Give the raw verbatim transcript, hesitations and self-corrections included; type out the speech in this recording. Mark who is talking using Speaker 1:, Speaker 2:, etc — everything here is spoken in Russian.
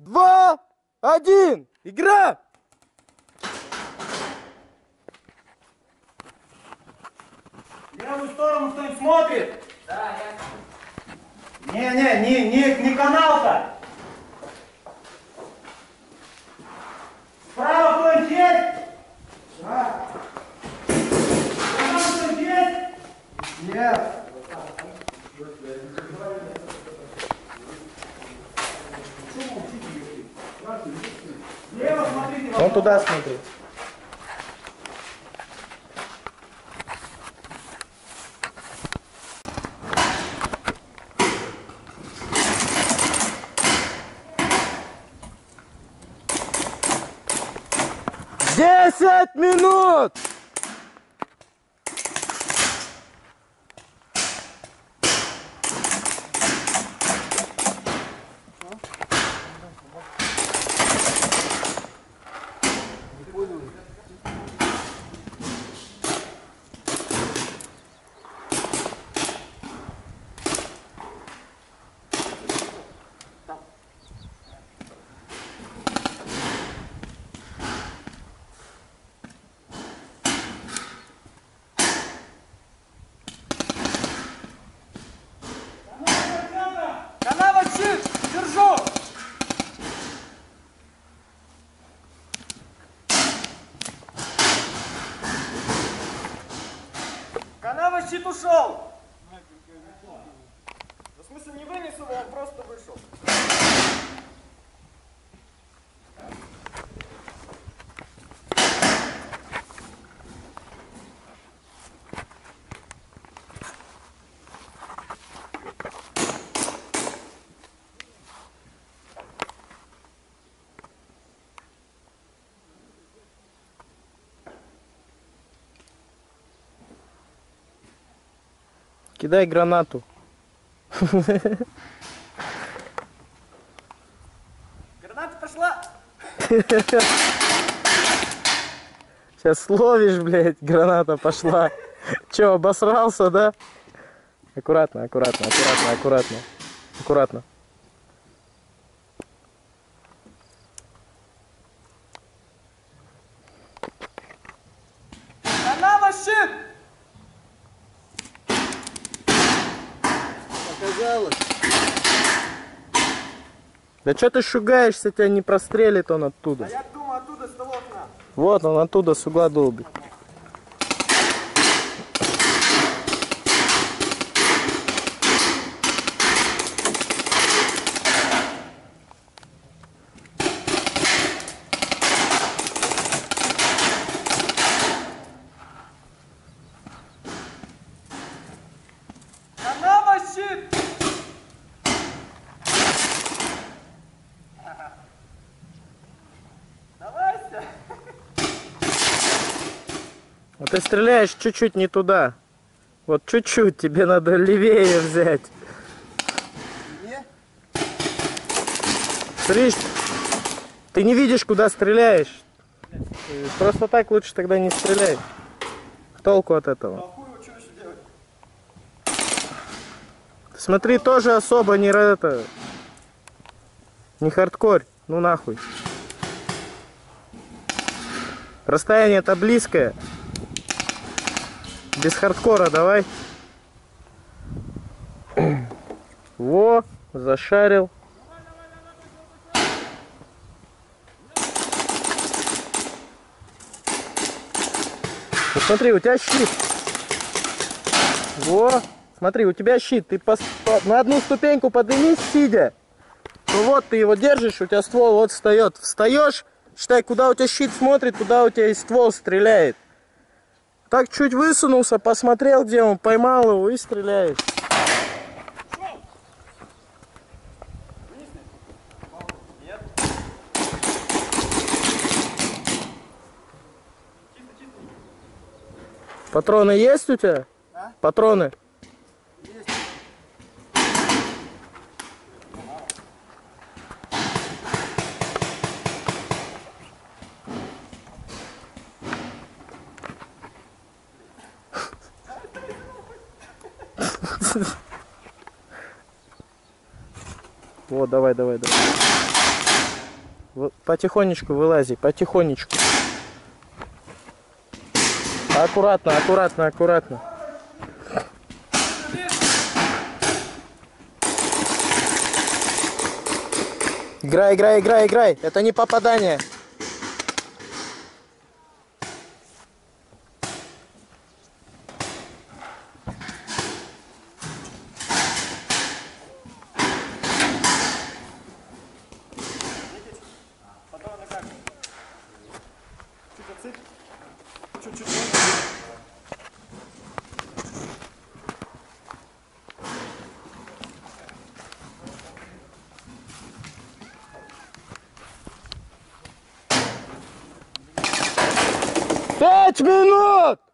Speaker 1: два, один, игра!
Speaker 2: В левую сторону кто-нибудь смотрит?
Speaker 3: Да, я.
Speaker 2: Не-не, не, не, не канал-то. Справа кто-нибудь есть? Да. Справа кто-нибудь есть? Нет. Слева смотрите.
Speaker 1: Он туда смотрит. Десять минут!
Speaker 2: Канава щит! Держу! Канава щит ушел! В смысле не вынес его, он просто вышел.
Speaker 1: Кидай гранату.
Speaker 2: Граната пошла!
Speaker 1: Сейчас словишь, блядь, граната пошла. Че, обосрался, да? Аккуратно, аккуратно, аккуратно, аккуратно. Аккуратно.
Speaker 2: Канава щит!
Speaker 1: Оказалось. Да что ты шугаешься, тебя не прострелит он оттуда.
Speaker 2: А я думаю, оттуда с того окна.
Speaker 1: Вот он оттуда с угла долбит.
Speaker 2: Канава щит! Давайся!
Speaker 1: А ты стреляешь чуть-чуть не туда. Вот чуть-чуть, тебе надо левее взять. Смотри, ты не видишь, куда стреляешь. Просто так лучше тогда не стреляй. Толку от этого. Смотри, тоже особо не это, не хардкорь, ну нахуй. Расстояние-то близкое. Без хардкора давай. Во, зашарил. Ну, смотри, у тебя щит. Во, смотри, у тебя щит. Ты пос... на одну ступеньку поднимись, сидя. Ну вот, ты его держишь, у тебя ствол вот встает. Встаешь, считай, куда у тебя щит смотрит, туда у тебя и ствол стреляет. Так чуть высунулся, посмотрел, где он, поймал его и стреляет. Патроны есть у тебя? А? Патроны? Есть. Вот, давай, давай, давай. В- Потихонечку вылази, потихонечку. Аккуратно, аккуратно, аккуратно. Играй, играй, играй, играй. Это не попадание. Пять минут!